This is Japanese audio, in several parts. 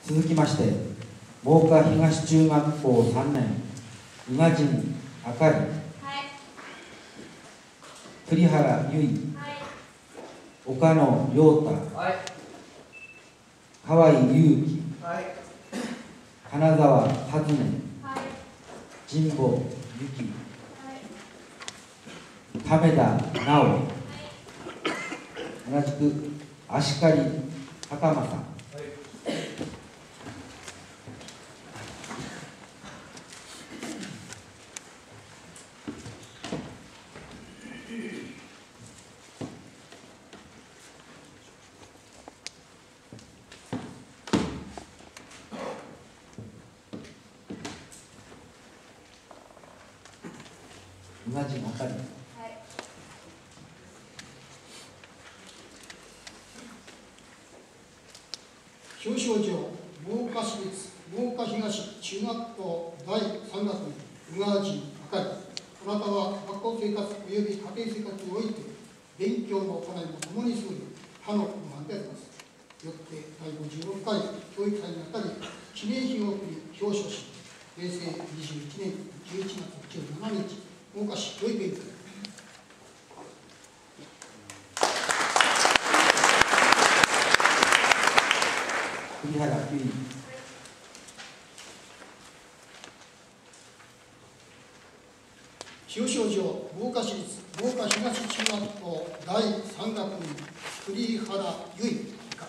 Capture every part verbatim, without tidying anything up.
続きまして、真岡東中学校さんねん、宇賀神あかり、はい、栗原由衣、はい、岡野陽太、はい、河合祐樹、はい、金沢和音、はい、神保由紀、はい、為田直、はい、同じく足刈高政、はい、宇賀神あかり、はい、 表彰状、真岡市立真岡東中学校だいさん学年宇賀神あかり、あなたは学校生活及び家庭生活において勉強の行いもともにする他の不満であります。よってだいごじゅうろっかい教育祭にあたり記念碑を送り表彰し、平成にじゅういちねんじゅういちがつじゅうしちにち真岡市教育委員会栗原由衣、 表彰状、真岡市立真岡東中学校だいさん学年栗原由衣、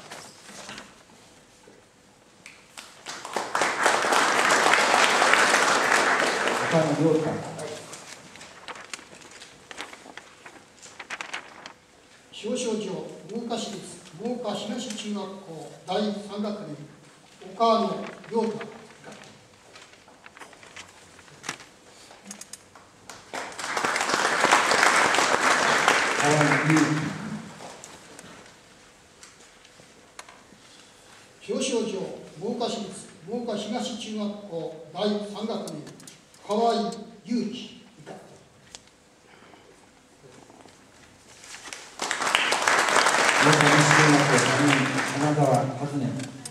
岡野陽太、 表彰状、真岡市立真岡東中学校だいさん学年岡野陽太、 河合祐樹、表彰状、真岡市立真岡東中学校だいさん学年河合祐樹、 真岡西中学校さんねん、金沢和音、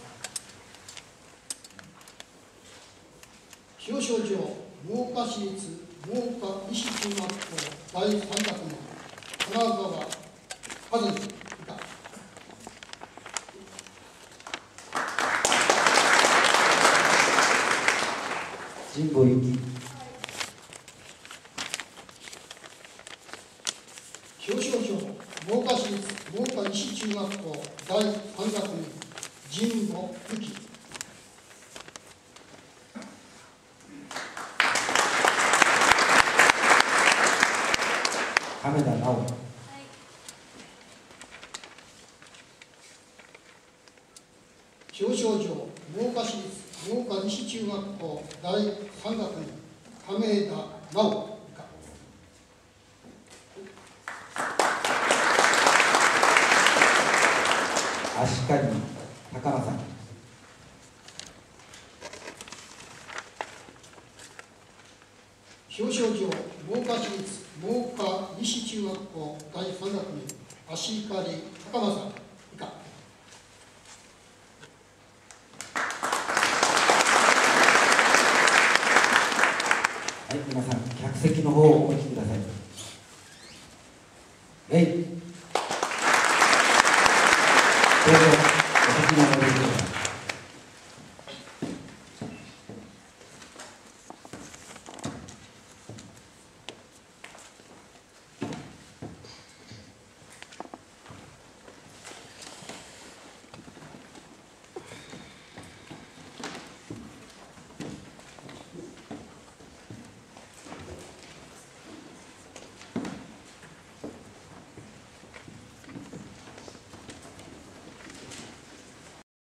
表彰状、真岡市立真岡西中学校だいさん学年金沢和音、 神保由紀、 表彰状、真岡市立真岡西中学校だいさん学年神保由紀、 亀田直、はい、 表彰状、真岡市立真岡西中学校だいさん学年亀田直、 足刈高政、 表彰状、真岡市立真岡西中学校だいさん学年足刈高政以下、 はい、皆さん客席の方をお持ちください。えい、どうぞお席にお戻りください。